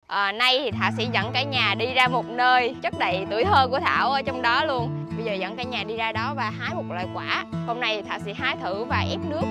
Nay thì Thảo sẽ dẫn cả nhà đi ra một nơi chất đầy tuổi thơ của Thảo ở trong đó luôn. Bây giờ dẫn cả nhà đi ra đó và hái một loại quả. Hôm nay thì Thảo sẽ hái thử và ép nước.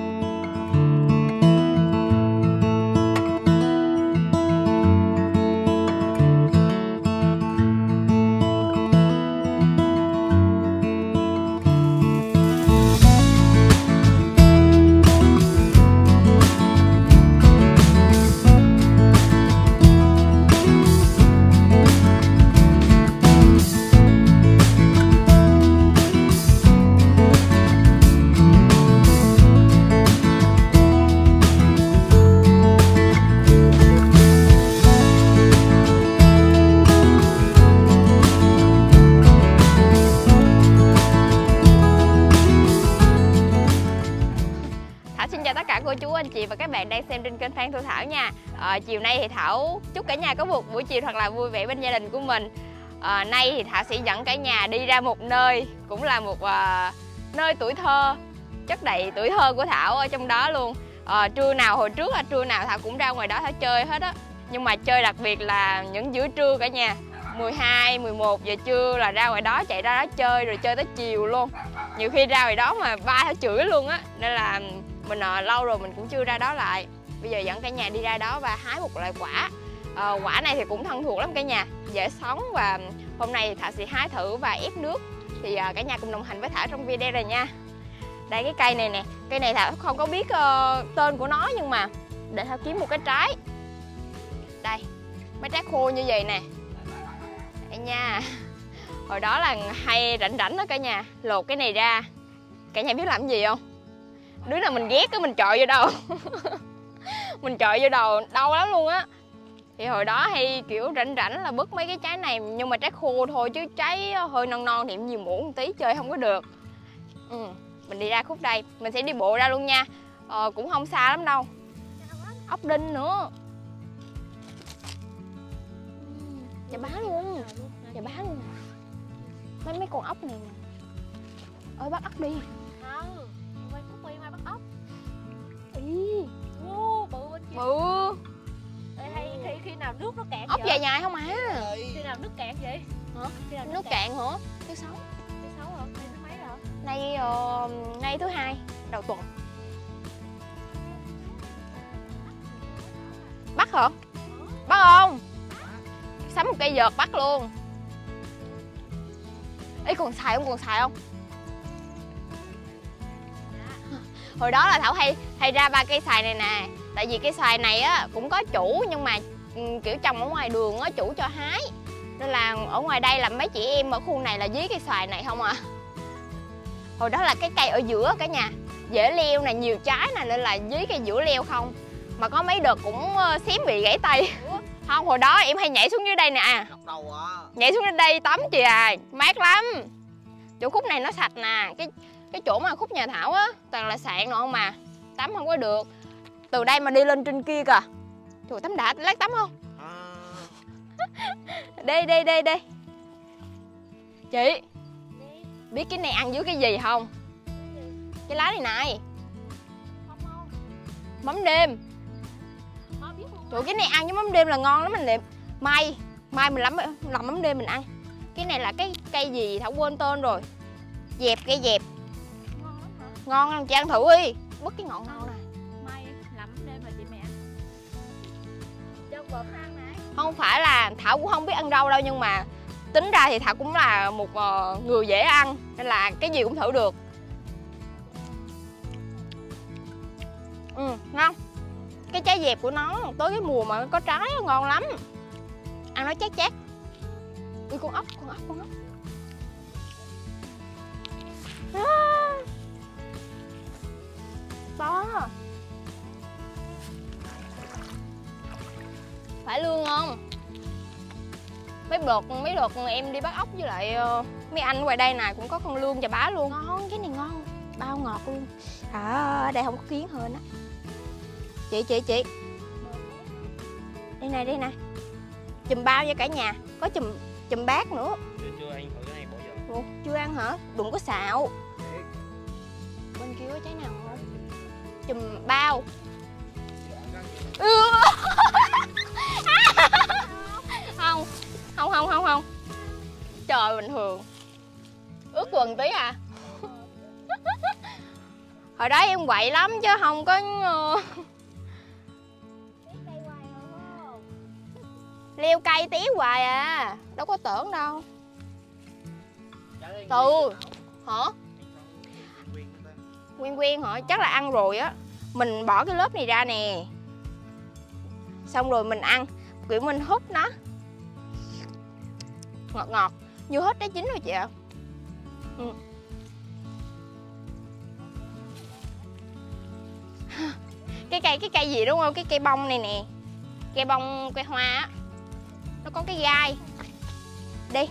Xin chào tất cả cô chú, anh chị và các bạn đang xem trên kênh Phan Thu Thảo nha. Chiều nay thì Thảo chúc cả nhà có một buổi chiều thật là vui vẻ bên gia đình của mình. Nay thì Thảo sẽ dẫn cả nhà đi ra một nơi, cũng là một nơi tuổi thơ, chất đầy tuổi thơ của Thảo ở trong đó luôn. Trưa nào hồi trước là trưa nào Thảo cũng ra ngoài đó Thảo chơi hết á. Nhưng mà chơi đặc biệt là những giữa trưa cả nhà, 12, 11 giờ trưa là ra ngoài đó, chạy ra đó chơi rồi chơi tới chiều luôn. Nhiều khi ra ngoài đó mà ba Thảo chửi luôn á, nên là mình lâu rồi mình cũng chưa ra đó lại. Bây giờ dẫn cả nhà đi ra đó và hái một loại quả. Quả này thì cũng thân thuộc lắm cả nhà, dễ sống, và hôm nay thì Thảo sẽ hái thử và ép nước. Thì cả nhà cùng đồng hành với Thảo trong video này nha. Đây cái cây này nè, cây này Thảo không có biết tên của nó, nhưng mà để Thảo kiếm một cái trái. Đây, mấy trái khô như vậy nè. Đây nha. Hồi đó là hay rảnh rảnh đó cả nhà, lột cái này ra. Cả nhà biết làm gì không? Đứa nào mình ghét cái mình chọi vô đầu. Mình chọi vô đầu đau lắm luôn á. Thì hồi đó hay kiểu rảnh rảnh là bứt mấy cái trái này, nhưng mà trái khô thôi, chứ trái hơi non non thì nhiều muỗng một tí chơi không có được. Mình đi ra khúc đây, mình sẽ đi bộ ra luôn nha. Cũng không xa lắm đâu. Ốc đinh nữa. Chà bá luôn. Chà bá luôn. Mấy con ốc này nè. Ơi bắt ốc đi. Quay Phúc Quy mai bắt ốc. Ý. Bự bên kia. Bự. Hay khi nào nước nó cạn ốc vậy? dài dài không hả? Khi nào nước cạn vậy? Hả? Khi nào Nước cạn hả? Thứ sáu. Thứ sáu hả? Nay thứ mấy rồi? Nay thứ hai đầu tuần. Bắt hả? Bắt không? Sắm một cây vợt bắt luôn. Ê, còn xài không? Còn xài không? Hồi đó là Thảo hay ra ba cây xoài này nè. Tại vì cây xoài này á cũng có chủ, nhưng mà kiểu trồng ở ngoài đường á chủ cho hái, nên là ở ngoài đây là mấy chị em ở khu này là dí cây xoài này không à. Hồi đó là cái cây ở giữa cả nhà, dễ leo nè, nhiều trái nè, nên là dí cây giữa leo không. Mà có mấy đợt cũng xém bị gãy tay. Không, hồi đó em hay nhảy xuống dưới đây nè. Nhảy xuống đến đây tắm chị à, mát lắm. Chỗ khúc này nó sạch nè, cái chỗ mà khúc nhà Thảo á toàn là sạn rồi mà tắm không có được. Từ đây mà đi lên trên kia kìa. Trời, tắm đã, lát tắm không? Đi. Chị biết cái này ăn với cái gì không? Cái lá này này. Mắm đêm. Trời, cái này ăn với mắm đêm là ngon lắm. Mình liệm mai mình làm mắm đêm mình ăn. Cái này là cái cây gì Thảo quên tên rồi. Dẹp, cây dẹp. Ngon lắm, chị ăn thử đi. Bứt cái ngọn ngon nè. Mai làm đêm mà chị mẹ ăn. Cho vợ ăn nè. Không phải là Thảo cũng không biết ăn rau đâu, nhưng mà tính ra thì Thảo cũng là một người dễ ăn, nên là cái gì cũng thử được. Ngon. Cái trái dẹp của nó tới cái mùa mà có trái ngon lắm. Ăn nó chát chát. Ui, con ốc. To. Phải lương không? Mấy đợt em đi bắt ốc với lại mấy anh ngoài đây này cũng có con lương chà bá luôn. Ngon, cái này ngon, bao ngọt luôn. Ở đây không có kiến hơn á. Chị đây này chùm bao cho cả nhà, có chùm bát nữa. Chưa ăn thử cái này bỏ giờ. Ủa, chưa ăn hả? Đừng có xạo. Bên kia có trái nào không? Chùm bao. Không. Trời, bình thường. Ướt quần tí à. Hồi đó em quậy lắm chứ không có leo cây tí hoài à, đâu có tưởng đâu. Từ hả? Nguyên hả? Chắc là ăn rồi á. Mình bỏ cái lớp này ra nè, xong rồi mình ăn, kiểu mình húp nó ngọt như hết trái chín rồi chị ạ. Cái cây gì đúng không? Cái cây bông này nè, cây bông cây hoa á, nó có cái gai. Đi.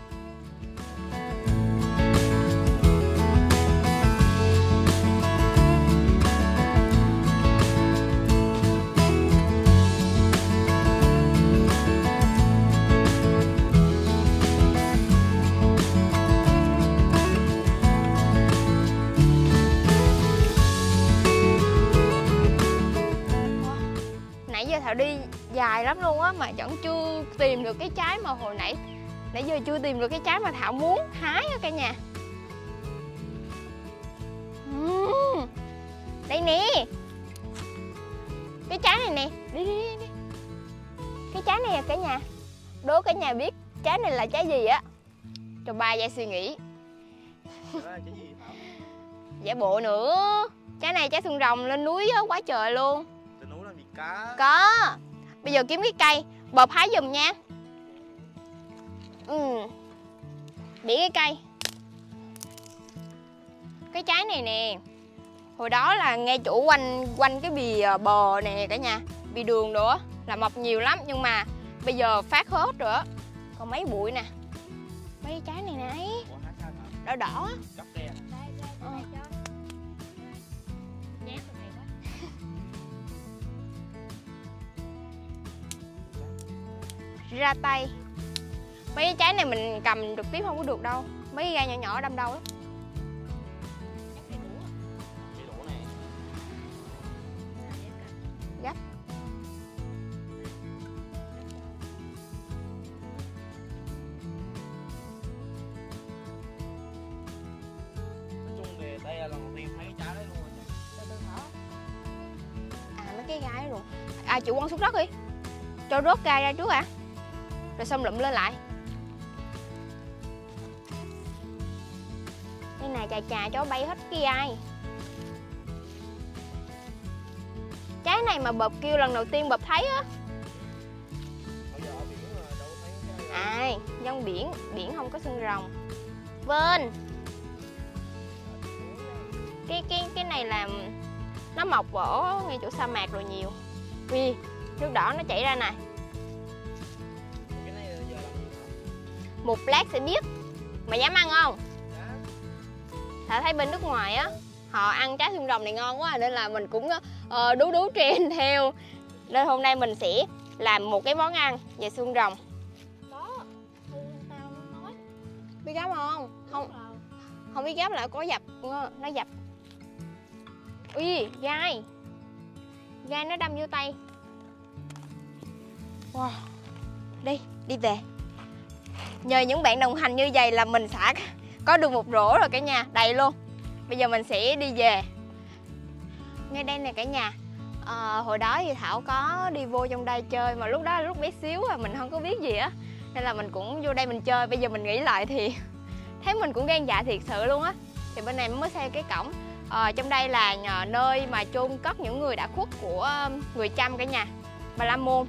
Nãy giờ Thảo đi dài lắm luôn á mà vẫn chưa tìm được cái trái mà hồi nãy giờ chưa tìm được cái trái mà Thảo muốn hái á cả nhà. Đây nè, cái trái này nè, đi. Cái trái này à cả nhà, đố cả nhà biết trái này là trái gì á, cho 3 giây suy nghĩ. Giả bộ nữa, trái này trái xương rồng lên núi á, quá trời luôn. Trên núi làm gì cá? Có. Bây giờ kiếm cái cây, bợp hái giùm nha. Bị cái cây. Cái trái này nè, hồi đó là nghe chủ quanh cái bì bờ nè cả nhà, bì đường nữa là mọc nhiều lắm, nhưng mà bây giờ phát hết rồi á. Còn mấy bụi nè, mấy cái trái này nè, đỏ đỏ á. Ra tay. Mấy cái trái này mình cầm trực tiếp không có được đâu, mấy cái gai nhỏ nhỏ đâm đâu lắm. Gấp. Nói chung về đây là lần đầu tiên thấy cái trái đấy luôn rồi. Từ hả? À mấy cái gai rồi. À chủ quăng xuống đất đi, cho rớt gai ra trước à, rồi xong lụm lên lại. Đây nè, chà cho bay hết cái gai. Trái này mà bợp kêu lần đầu tiên bợp thấy á. À, dân biển không có xương rồng. Vên. Cái này là nó mọc ở ngay chỗ sa mạc rồi nhiều. Ui, nước đỏ nó chảy ra nè. Một lát sẽ biết. Mày dám ăn không? Thảo thấy bên nước ngoài á, họ ăn trái xương rồng này ngon quá nên là mình cũng đú trend theo. Nên hôm nay mình sẽ làm một cái món ăn về xương rồng. Có. Tao nó nói. Biết gắp không? Không biết gắp là có dập, nó dập. Ui, gai nó đâm vô tay. Wow. Đi về. Nhờ những bạn đồng hành như vậy là mình sẽ có được một rổ rồi cả nhà, đầy luôn. Bây giờ mình sẽ đi về. Ngay đây nè cả nhà. Hồi đó thì Thảo có đi vô trong đây chơi, mà lúc đó là lúc bé xíu à, mình không có biết gì á, nên là mình cũng vô đây mình chơi. Bây giờ mình nghĩ lại thì thấy mình cũng gan dạ thiệt sự luôn á. Thì bên này mới xây cái cổng. Trong đây là nơi mà chôn cất những người đã khuất của người Chăm cả nhà, Bà La Môn.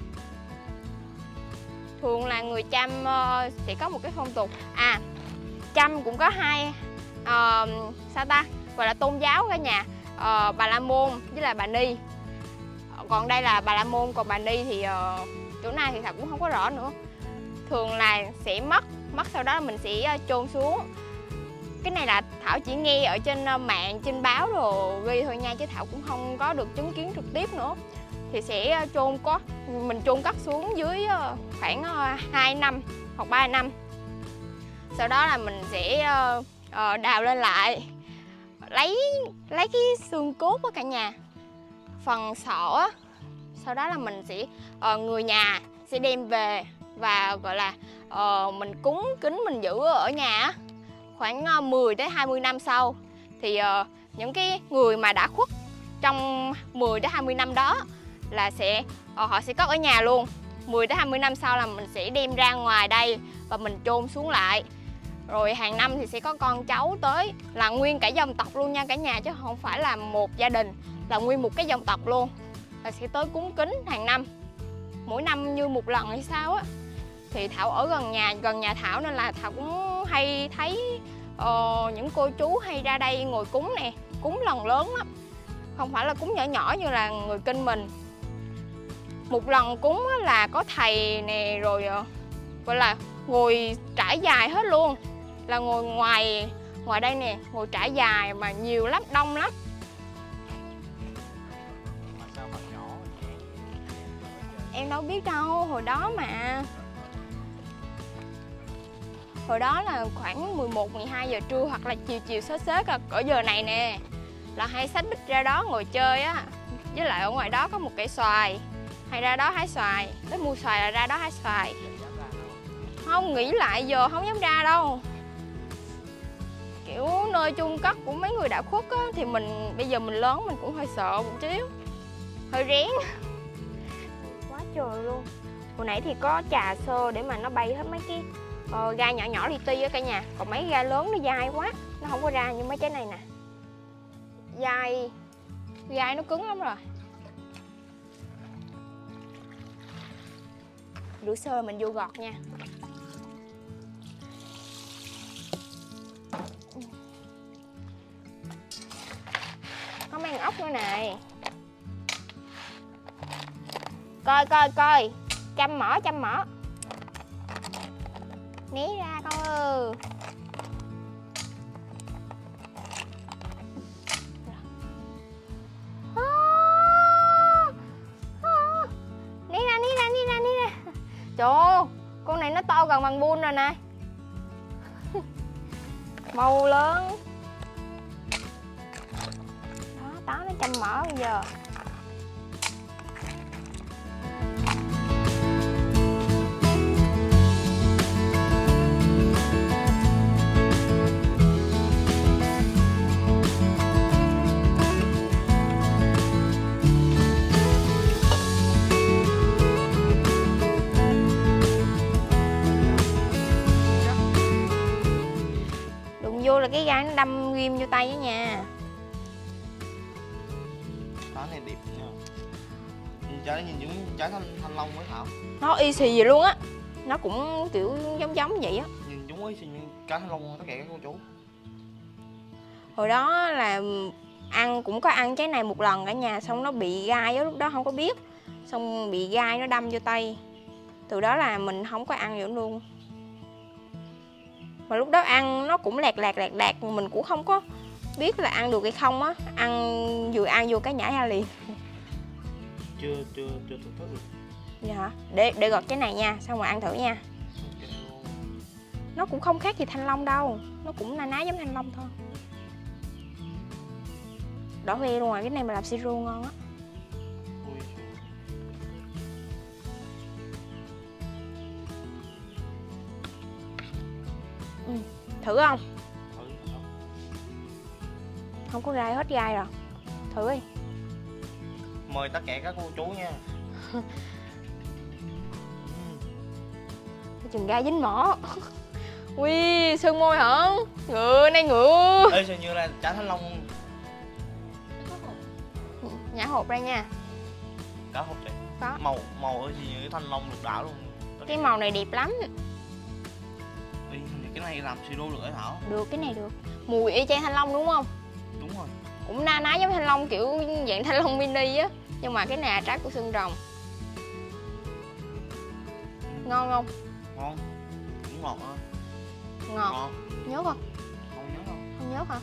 Thường là người Chăm sẽ có một cái phong tục. Chăm cũng có hai sao ta, gọi là tôn giáo cả nhà, Bà La Môn với là Bà Ni. Còn đây là Bà La Môn, còn Bà Ni thì chỗ này thì Thảo cũng không có rõ nữa. Thường là sẽ mất sau đó mình sẽ chôn xuống. Cái này là Thảo chỉ nghe ở trên mạng, trên báo rồi ghi thôi nha, chứ Thảo cũng không có được chứng kiến trực tiếp nữa. Thì sẽ mình chôn cất xuống dưới khoảng 2 năm hoặc 3 năm. Sau đó là mình sẽ đào lên lại, lấy cái xương cốt của cả nhà, phần sọ á. Sau đó là mình sẽ người nhà sẽ đem về và gọi là mình cúng kính mình giữ ở nhà á, khoảng 10 tới 20 năm sau thì những cái người mà đã khuất trong 10 đến 20 năm đó là họ sẽ cất ở nhà luôn. 10 đến 20 năm sau là mình sẽ đem ra ngoài đây và mình chôn xuống lại. Rồi hàng năm thì sẽ có con cháu tới, là nguyên cả dòng tộc luôn nha cả nhà, chứ không phải là một gia đình, là nguyên một cái dòng tộc luôn. Và sẽ tới cúng kính hàng năm, mỗi năm như một lần hay sao á. Thì Thảo ở gần nhà Thảo nên là Thảo cũng hay thấy những cô chú hay ra đây ngồi cúng nè. Cúng lần lớn lắm, không phải là cúng nhỏ nhỏ như là người Kinh mình. Một lần cúng là có thầy nè, rồi gọi là ngồi trải dài hết luôn, là ngồi ngoài đây nè, ngồi trải dài mà nhiều lắm, đông lắm. Mà sao mà nhỏ vậy? Em đâu biết đâu, hồi đó mà. Hồi đó là khoảng 11, 12 giờ trưa hoặc là chiều xế cỡ giờ này nè, là hay xách bích ra đó ngồi chơi á. Với lại ở ngoài đó có một cây xoài, hay ra đó hái xoài, tới mua xoài là ra đó hái xoài. Không, nghĩ lại giờ không dám ra đâu. Kiểu nơi chôn cất của mấy người đã khuất á, thì bây giờ mình lớn mình cũng hơi sợ một xíu, hơi rén. Quá trời luôn. Hồi nãy thì có trà xơ để mà nó bay hết mấy cái gai nhỏ nhỏ li ti á cả nhà. Còn mấy gai lớn nó dai quá, nó không có ra như mấy trái này nè. Gai nó cứng lắm rồi. Rửa sơ mình vô gọt nha. Có mang ốc nữa này. Coi. Chăm mỏ. Né ra con ơi. Né ra. Trời ơi, con này nó to gần bằng bun rồi nè. Màu lớn. Đó, nó chăm mỡ bây giờ. Vô là cái gai nó đâm ghim vô tay á nha. Trái này đẹp nha. Trái này nhìn giống trái thanh long với Thảo. Nó y xì vậy luôn á. Nó cũng kiểu giống vậy á. Nhìn giống y xì như trái thanh long tất cả các cô chú. Hồi đó là cũng có ăn trái này một lần cả nhà, xong nó bị gai á, lúc đó không có biết. Xong bị gai nó đâm vô tay. Từ đó là mình không có ăn nữa luôn. Mà lúc đó ăn nó cũng lẹt, mình cũng không có biết là ăn được hay không á. Vừa ăn vô cái nhảy ra liền. Chưa thưởng thức được. Dạ hả? Để gọt cái này nha, xong rồi ăn thử nha. Nó cũng không khác gì thanh long đâu, nó cũng na ná giống thanh long thôi. Đỏ hoe luôn rồi, cái này mà làm siro ngon á. Thử không? Không có gai, hết gai rồi. Thử đi. Mời tất cả các cô chú nha. Chừng gai dính mỏ. Ui, sơn môi hả? Ngựa này ngựa. Ê, sao như là trái thanh long. Nhả hộp ra nha. Cả hộp vậy? Có. Màu ở gì như thanh long lục đảo luôn. Cái màu này đẹp lắm. Cái này làm siro được hả Thảo? Được, cái này được. Mùi y chang thanh long đúng không? Đúng rồi. Cũng na ná giống thanh long, kiểu dạng thanh long mini á. Nhưng mà cái này là trái của xương rồng. Ngon không? Ngon. Cũng ngọt hả? Ngọt. Nhớ không? Không nhớ không? Không nhớ hả?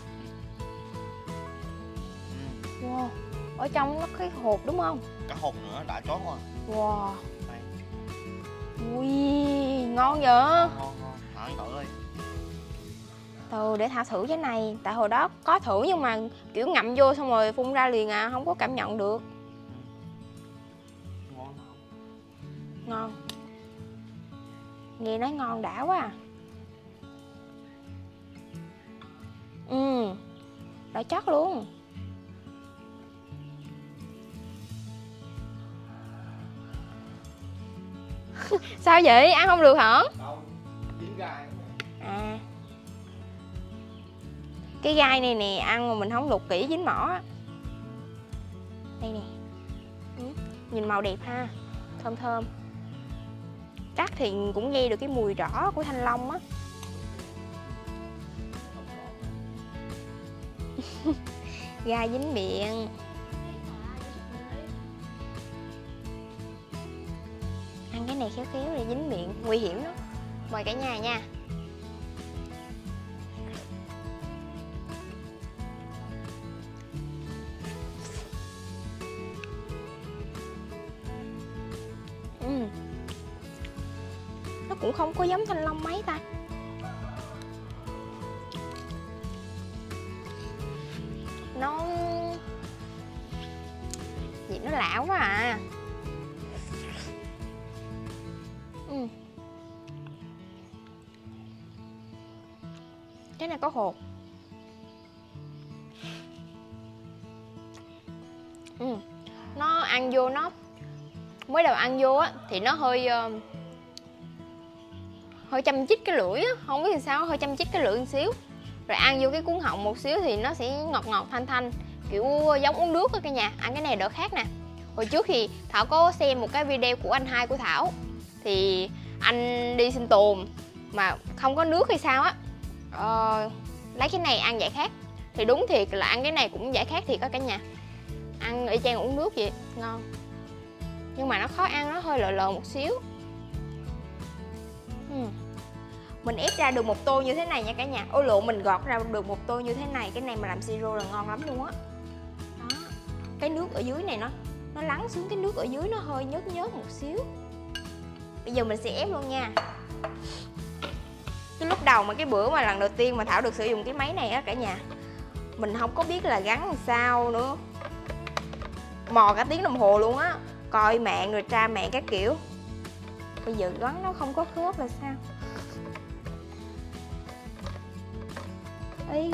Wow. Ở trong nó cái hột đúng không? Cả hộp nữa, đã chót rồi. Wow. Đây. Ui, ngon vậy? Ngon. Thảo ăn thử đi. Từ để Thảo thử cái này. Tại hồi đó có thử nhưng mà kiểu ngậm vô xong rồi phun ra liền à, không có cảm nhận được. Ngon Thảo. Ngon. Nghe nói ngon đã quá à. Đỏ chót luôn. Sao vậy? Ăn không được hả? Không, dính gai. À, cái gai này nè, ăn mà mình không luộc kỹ dính mỏ á. Đây nè. Nhìn màu đẹp ha. Thơm thơm. Cắt thì cũng nghe được cái mùi rõ của thanh long á. Gai dính miệng. Ăn cái này khéo khéo để dính miệng, nguy hiểm đó. Mời cả nhà nha. Nó cũng không có giống thanh long mấy ta. Nó gì nó lạ quá à. Cái này có hột. Nó ăn vô nó mới đầu ăn vô á thì nó hơi châm chích cái lưỡi á, không biết làm sao hơi châm chích cái lưỡi một xíu. Rồi ăn vô cái cuốn họng một xíu thì nó sẽ ngọt ngọt thanh thanh, kiểu giống uống nước á cả nhà. Ăn cái này đỡ khác nè. Hồi trước thì Thảo có xem một cái video của anh hai của Thảo, thì anh đi sinh tồn mà không có nước hay sao á, lấy cái này ăn giải khát. Thì đúng thiệt là ăn cái này cũng giải khát thiệt á cả nhà. Ăn y chang uống nước vậy, ngon. Nhưng mà nó khó ăn, nó hơi lợ lợ một xíu. Mình ép ra được một tô như thế này nha cả nhà. Ôi lộ, mình gọt ra được một tô như thế này. Cái này mà làm siro là ngon lắm luôn á. Đó. Cái nước ở dưới này nó lắng xuống, cái nước ở dưới nó hơi nhớt nhớt một xíu. Bây giờ mình sẽ ép luôn nha. Cái lúc đầu mà cái bữa mà lần đầu tiên mà Thảo được sử dụng cái máy này á cả nhà, mình không có biết là gắn làm sao nữa. Mò cả tiếng đồng hồ luôn á, coi mạng rồi tra mạng các kiểu. Bây giờ gắn nó không có khớp là sao? Ê,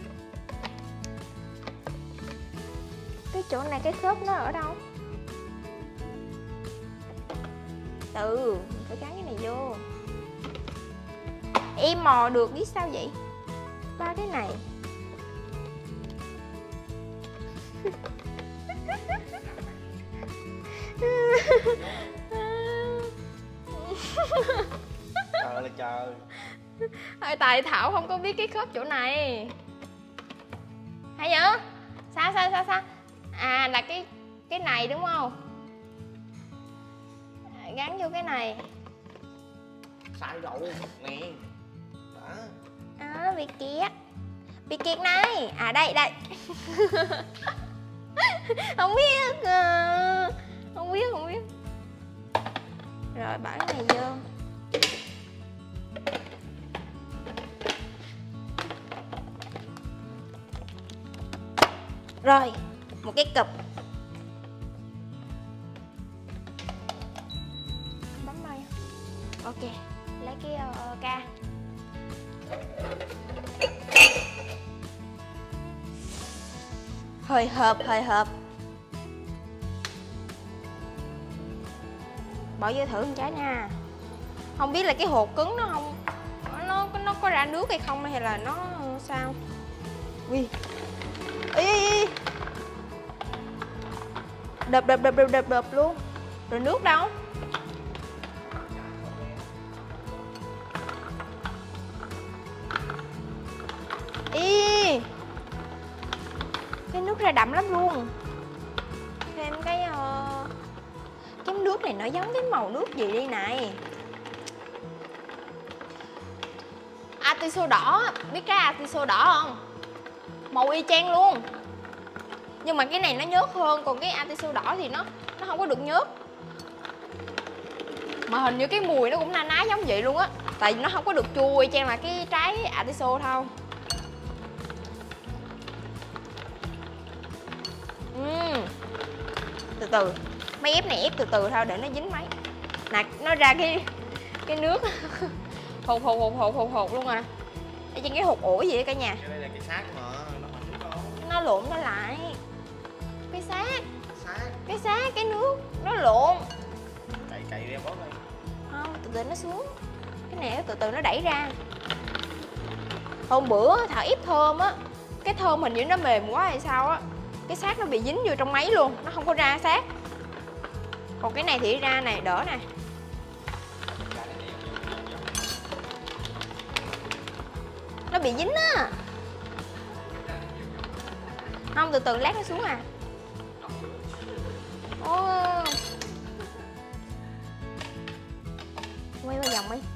cái chỗ này cái khớp nó ở đâu? Phải gắn cái này vô. Em mò được biết sao vậy? Ba cái này. Trời là trời. Tại Thảo không có biết cái khớp chỗ này. Hay vậy? Sao? À là cái này đúng không? Gắn vô cái này. Sai rồi nè. Đó, bị kiệt này. À đây. Không biết. Rồi bỏ cái này vô. Rồi, một cái cụp. Bấm đây. Ok, lấy cái ca. Hơi hợp. Bỏ vô thử một trái nha. Không biết là cái hột cứng nó không, nó có ra nước hay không, hay là nó sao. Ui. Ý. Đập luôn. Rồi nước đâu? Ý. Cái nước ra đậm lắm luôn. Thêm cái nước này nó giống cái màu nước gì đi này. Atiso đỏ, biết cái atiso đỏ không? Màu y chang luôn. Nhưng mà cái này nó nhớt hơn, còn cái atiso đỏ thì nó không có được nhớt. Mà hình như cái mùi nó cũng na ná giống vậy luôn á. Tại vì nó không có được chua y chang là cái trái atiso thôi. Từ từ. Mấy ép này ép từ từ thôi để nó dính máy. Nè, nó ra cái nước hột luôn à. Ở trên cái hột ủi gì đó cả nhà. Cái đây là cái xác mà nó không có. Nó lộn nó lại. Cái xác cái nước nó lộn. Cày ra bóp lên. Không, từ từ nó xuống. Cái này từ từ nó đẩy ra. Hôm bữa Thảo ép thơm á, cái thơm hình như nó mềm quá hay sao á, cái xác nó bị dính vô trong máy luôn, nó không có ra xác. Còn cái này thì ra này, đỡ nè. Nó bị dính á. Không, từ từ lát nó xuống à. Ô, quay qua vòng đi.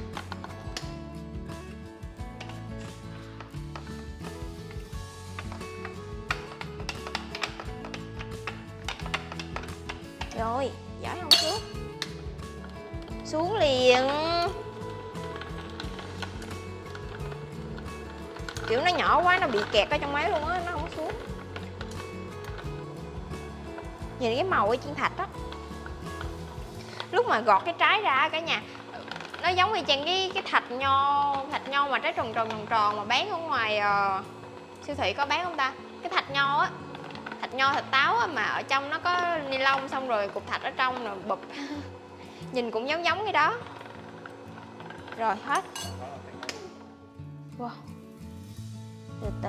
Rồi, giỏi không xuống. Xuống liền. Kiểu nó nhỏ quá, nó bị kẹt ở trong máy luôn á, nó không có xuống. Nhìn cái màu ở trên thạch đó. Lúc mà gọt cái trái ra cả nhà, nó giống như chang cái thạch nho mà trái tròn mà bán ở ngoài siêu thị có bán không ta? Cái thạch nho á, thạch nho thạch táo á, mà ở trong nó có ni lông xong rồi cục thạch ở trong rồi bụp. Nhìn cũng giống cái đó. Rồi hết. Wow. Từ từ.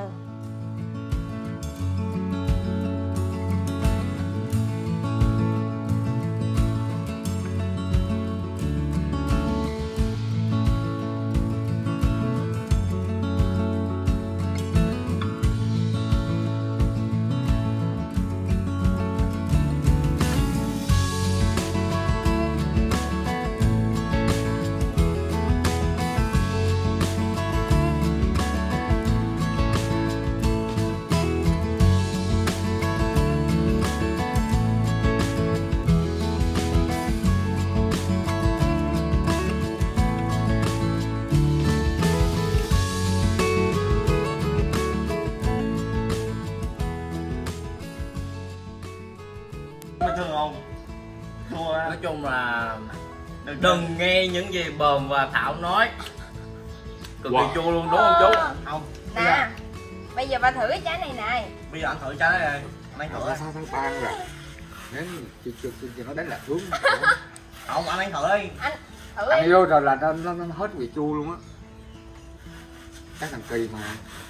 Nói chung là đừng nghe những gì Bờm và Thảo nói. Cực kỳ chua luôn đúng không chú? Không. Nè, bây giờ bà thử cái trái này này. Bây giờ anh thử trái này. Anh thử. Sao tháng 3 rồi. Đến nó đánh là xuống. Không, anh thử đi. Anh thử Ăn đi. vô rồi là nó hết vị chua luôn á. Cái thằng kỳ mà.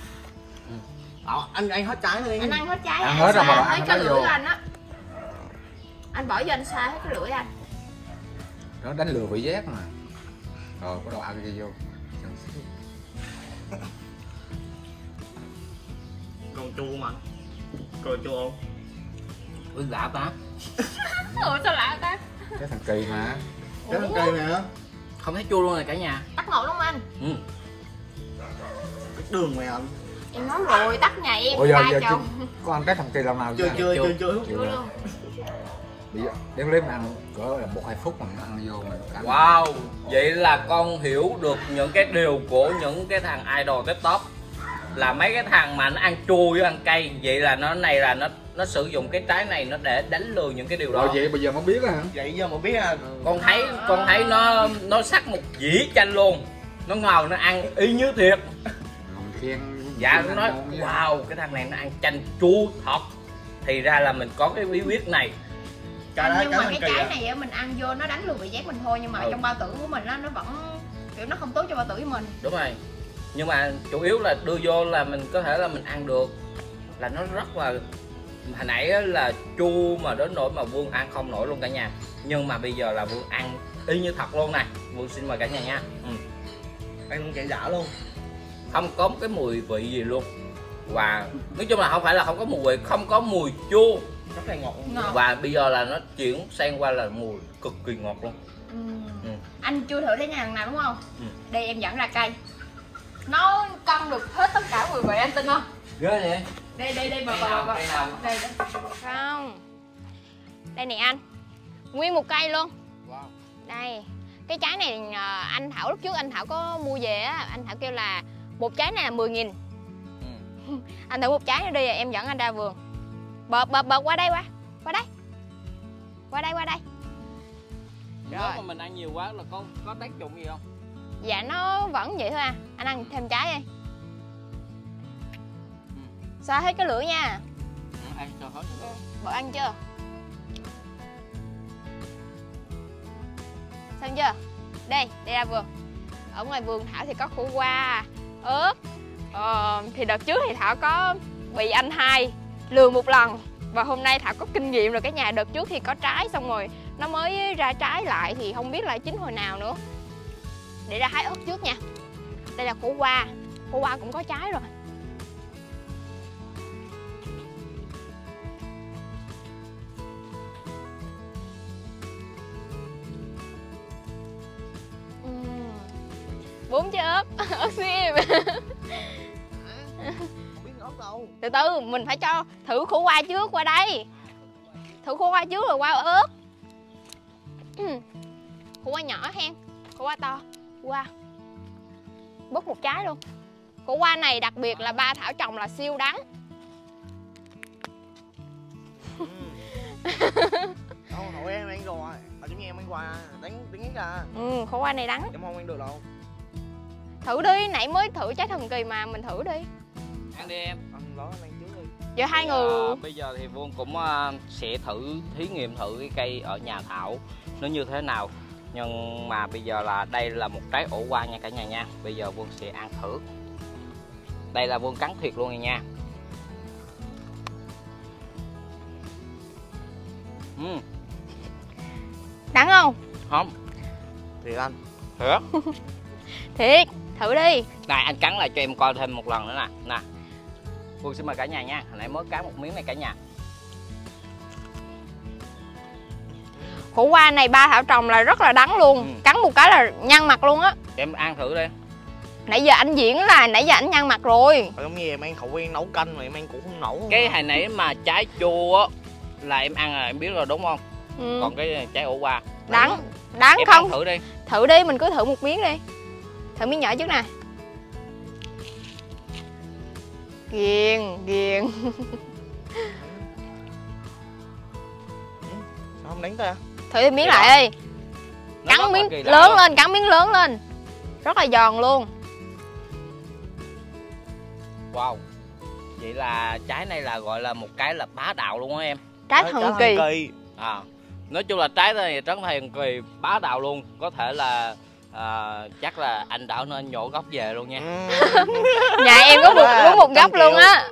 Anh hết trái đi. Anh ăn hết trái. Ăn hết rồi mà hết ăn cái nó lưỡi vô. của anh á. Anh bỏ vô anh xa hết cái lưỡi anh. Nó đánh lừa vị giác mà. Rồi bắt đầu ăn cái gì vô. Còn chua mà. Còn chua không? Ui lạ ta. Ủa sao lạ ta? Cái thằng kỳ mà. Cái thằng cây này á. Không thấy chua luôn rồi cả nhà. Tắt ngột đúng không anh? Ừ. Cái đường mày anh. Em nói rồi, tắt nhà em. Ủa giờ chồng. có ăn cái thằng kỳ lần nào Chưa. Chưa luôn. Bây giờ đem lên ăn cỡ là 1-2 phút mà nó ăn vô mà nó cảm. Wow, vậy là con hiểu được những cái điều của những cái thằng idol TikTok. Là mấy cái thằng mà nó ăn chua với ăn cay, vậy là nó sử dụng cái trái này nó để đánh lừa những cái điều Rồi đó. vậy bây giờ mới biết hả? Vậy giờ mà biết à. Con thấy nó sắc một dĩa chanh luôn. Nó ngầu, nó ăn y như thiệt. Mình khen. Dạ nó nói wow, cái thằng này nó ăn chanh chua thật. Thì ra là mình có cái bí quyết này. Nhưng mà cái trái này á, mình ăn vô nó đánh lừa vị giác mình thôi, nhưng mà trong bao tử của mình nó vẫn kiểu nó không tốt cho bao tử của mình. Đúng rồi. Nhưng mà chủ yếu là đưa vô là mình có thể là mình ăn được. Là nó rất là hồi nãy là chua mà đến nỗi mà Vương ăn không nổi luôn cả nhà. Nhưng mà bây giờ là Vương ăn y như thật luôn này. Vương xin mời cả nhà nha. Ăn cũng chạy dở luôn. Không có một cái mùi vị gì luôn. Và nói chung là không phải là không có mùi vị, không có mùi chua. Rất là ngọt. Và bây giờ là nó chuyển sang qua là mùi cực kỳ ngọt luôn. Anh chưa thử thế nhà lần nào đúng không? Đây em dẫn ra cây. Nó cân được hết tất cả mùi vị, anh tin không? Ghê vậy? Đây Cây nào? Đây. Không. Đây nè anh. Nguyên một cây luôn. Wow. Đây. Cái trái này anh Thảo lúc trước anh Thảo có mua về á, anh Thảo kêu là một trái này là 10.000. Anh thử một trái nữa đi, em dẫn anh ra vườn. Bợp qua đây, qua đây. Nếu mà mình ăn nhiều quá là có tác dụng gì không? Dạ nó vẫn vậy thôi à. Anh ăn thêm trái đi. Xoa hết cái lửa nha. Ăn cho hết. Bữa ăn chưa? Xong chưa? Đây ra vườn. Ở ngoài vườn Thảo thì có khổ qua, ớt. Thì đợt trước thì Thảo có bị anh hai lừa một lần. Và hôm nay Thảo có kinh nghiệm rồi cả nhà. Đợt trước thì có trái xong rồi nó mới ra trái lại thì không biết là chín hồi nào nữa. Để ra hái ớt trước nha. Đây là khổ qua cũng có trái rồi. Bún với ớt, ớt xiêm. Không biết ớt đâu. Từ từ mình phải cho thử khổ qua trước, qua đây. Thử khổ qua trước rồi qua ớt. Khổ qua nhỏ hen, khổ qua to. Qua bớt một trái luôn. Khổ qua này đặc biệt là ba Thảo trồng là siêu đắng. Đâu, hồi em ăn rồi. Ở chúng em ăn qua, đánh ra. Khổ qua này đắng. Em không ăn được đâu. Thử đi, nãy mới thử trái thần kỳ mà, mình thử đi. Ăn đi em. Ăn đó, ăn trước đi. Giờ hai người Bây giờ thì Vương cũng sẽ thí nghiệm thử cái cây ở nhà Thảo nó như thế nào. Nhưng mà bây giờ là đây là một trái ổ qua nha cả nhà nha. Bây giờ Vương sẽ ăn thử. Đây là Vương cắn thiệt luôn nha. đắng không? Không. Thiệt anh. Thiệt. Thiệt, thử đi. Này anh cắn lại cho em coi thêm một lần nữa nè. Nè. Vương xin mời cả nhà nha. Hồi nãy mới cắn một miếng này cả nhà. Khổ qua này ba Thảo trồng là rất là đắng luôn. Cắn một cái là nhăn mặt luôn á. Em ăn thử đi. Nãy giờ anh diễn là nãy giờ anh nhăn mặt rồi. Giống như em ăn khẩu quen nấu canh mà em ăn cũng không nấu. Cái hồi nãy mà trái chua á là em ăn là em biết rồi đúng không? Còn cái trái ổ qua đắng em không? Ăn thử đi. Thử đi, mình cứ thử một miếng đi. Thử miếng nhỏ trước nè. Ghiền. Sao không đánh ta? Thử miếng lại đi. Cắn miếng lớn lên, cắn miếng lớn lên. Rất là giòn luôn. Wow. Vậy là trái này là gọi là một cái là bá đạo luôn á em. Trái thần kỳ. Nói chung là trái này rất thần kỳ, bá đạo luôn. Có thể là chắc là anh Đảo nên nhổ gốc về luôn nha. Nhà em có đúng một gốc luôn á.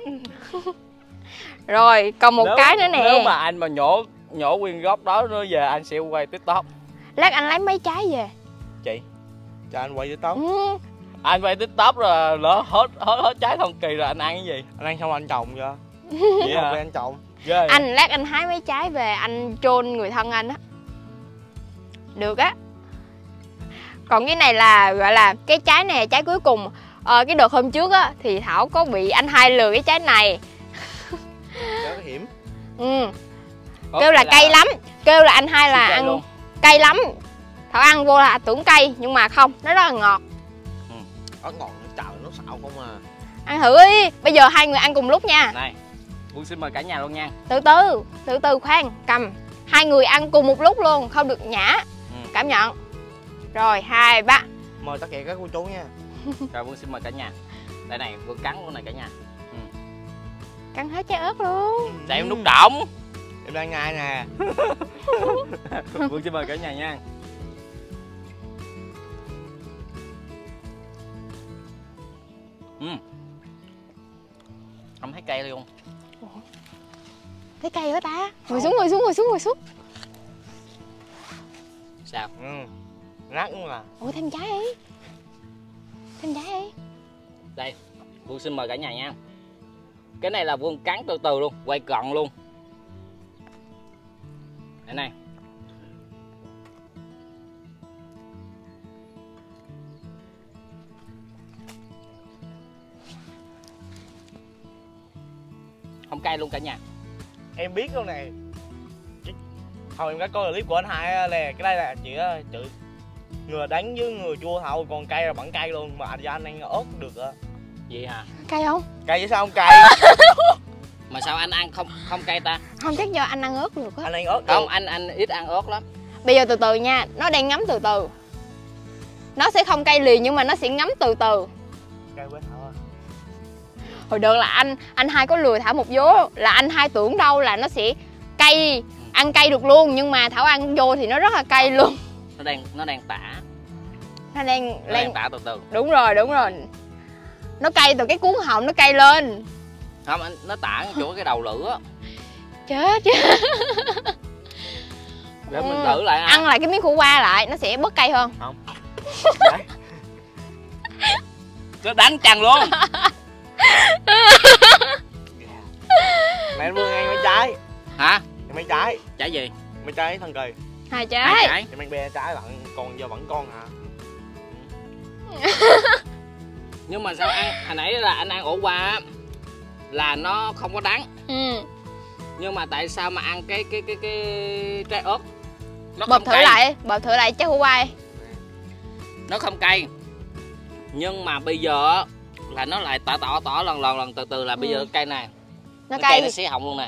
Rồi còn một cái nữa nè. Nếu mà anh mà nhổ nguyên gốc đó nữa về anh sẽ quay TikTok. Lát anh lấy mấy trái về. Chị cho anh quay TikTok. Anh quay TikTok rồi lỡ hết trái thần kỳ rồi anh ăn cái gì? Anh ăn xong anh trồng chưa? Vậy hả? Anh trồng. Anh lát anh hái mấy trái về anh chôn người thân anh á. Được á. Còn cái này là gọi là cái trái này, trái cuối cùng. Cái đợt hôm trước á thì Thảo có bị anh hai lừa cái trái này. Rất hiểm. Kêu là cay lắm. Kêu là anh hai là ăn luôn. Cay lắm. Thảo ăn vô là tưởng cay nhưng mà không, nó rất là ngọt. Nó ngọt, trời nó xạo không à. Ăn thử đi. Bây giờ hai người ăn cùng lúc nha. Này, Vương xin mời cả nhà luôn nha. Từ từ khoan, cầm. Hai người ăn cùng một lúc luôn, không được nhả. Cảm nhận. Rồi, 2, 3. Mời tất cả các cô chú nha. Rồi Vương xin mời cả nhà. Đây này, Vương cắn luôn này cả nhà. Cắn hết trái ớt luôn. Để em nút trọng. Em đang ngay nè. Vương xin mời cả nhà nha. Không thấy cay luôn. Thấy cay hả ta? Ngồi xuống. Sao? Nát luôn à. Ủa thêm trái đi. Đây, Vương xin mời cả nhà nha. Cái này là Vương cắn từ từ luôn, quay cận luôn. Đây này. Không cay luôn cả nhà. Em biết luôn nè. Thôi em đã coi clip của anh hai nè. Cái đây là chỉ người đánh với người chua thôi. Còn cay là vẫn cay luôn. Mà anh ăn ớt được á. Vậy hả? Cay không? Cay chứ sao không cay? Mà sao anh ăn không cay ta? Không, chắc do anh ăn ớt được á. Anh ăn ớt không? Anh ít ăn ớt lắm. Bây giờ từ từ nha, nó đang ngấm từ từ. Nó sẽ không cay liền nhưng mà nó sẽ ngấm từ từ. Cay quá Thảo ơi. Hồi đợt là anh hai có lừa Thảo một vố, là anh hai tưởng đâu là nó sẽ cay, ăn cay được luôn, nhưng mà Thảo ăn vô thì nó rất là cay luôn. Nó đang tả. Nó đang Tả từ từ. Đúng rồi. Nó cay từ cái cuống họng nó cay lên. Không, nó tả chỗ cái đầu lửa. Chết. Để mình thử lại ăn lại cái miếng khổ qua lại nó sẽ bớt cay hơn. Không. Nó đánh chằng luôn. Mẹ Vương ăn mấy trái. Hả? Mấy trái. Trái gì? Mấy trái thần kỳ. 2 trái. Thì mang bè trái lận, còn giờ vẫn con hả? Nhưng mà sao ăn hồi nãy là anh ăn ổ qua á là nó không có đắng. Nhưng mà tại sao mà ăn cái trái ớt nó bợp thử lại trái khổ qua. Nó không cay. Nhưng mà bây giờ là nó lại tỏ lần từ từ là bây giờ cây này nó cay nó xé họng luôn nè.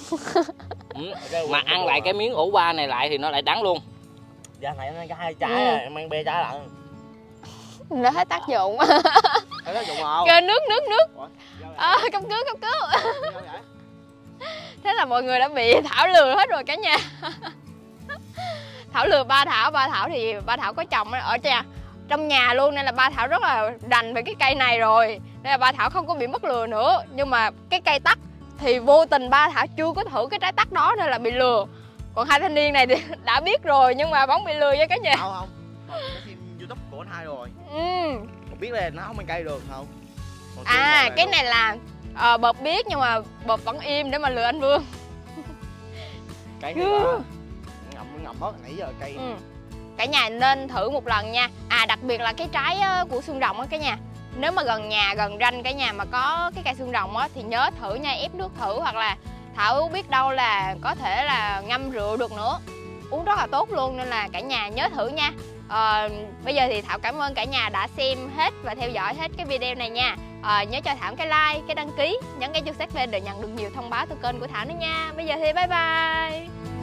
Mà ăn lại cái miếng ổ qua này lại thì nó lại đắng luôn. Dạ này nó có 2 trái à, mang bè trái lận. Nó hết tác dụng. Hết tác dụng không? Kêu nước. Cấp cứu. Thế là mọi người đã bị Thảo lừa hết rồi cả nhà. Thảo lừa ba Thảo thì ba Thảo có chồng ở trong nhà luôn, nên là ba Thảo rất là rành về cái cây này rồi, nên là ba Thảo không có bị mất lừa nữa. Nhưng mà cái cây tắc thì vô tình ba Thảo chưa có thử cái trái tắc đó nên là bị lừa. Còn hai thanh niên này thì đã biết rồi nhưng mà vẫn bị lừa nha cả nhà. Không cái phim YouTube của anh hai rồi. Còn biết là nó không ăn cay được không? Cái này là bợp biết nhưng mà bợp vẫn im để mà lừa anh Vương. Cay nữa. Ngậm hết nãy giờ cay. Cả nhà nên thử một lần nha. Đặc biệt là cái trái của xương rồng á cả nhà. Nếu mà gần nhà, gần ranh cả nhà mà có cái cây xương rồng á thì nhớ thử nha, ép nước thử, hoặc là Thảo biết đâu là có thể là ngâm rượu được nữa. Uống rất là tốt luôn, nên là cả nhà nhớ thử nha. Bây giờ thì Thảo cảm ơn cả nhà đã xem hết và theo dõi hết cái video này nha. Nhớ cho Thảo cái like, cái đăng ký, nhấn cái chuông sát bên để nhận được nhiều thông báo từ kênh của Thảo nữa nha. Bây giờ thì bye bye.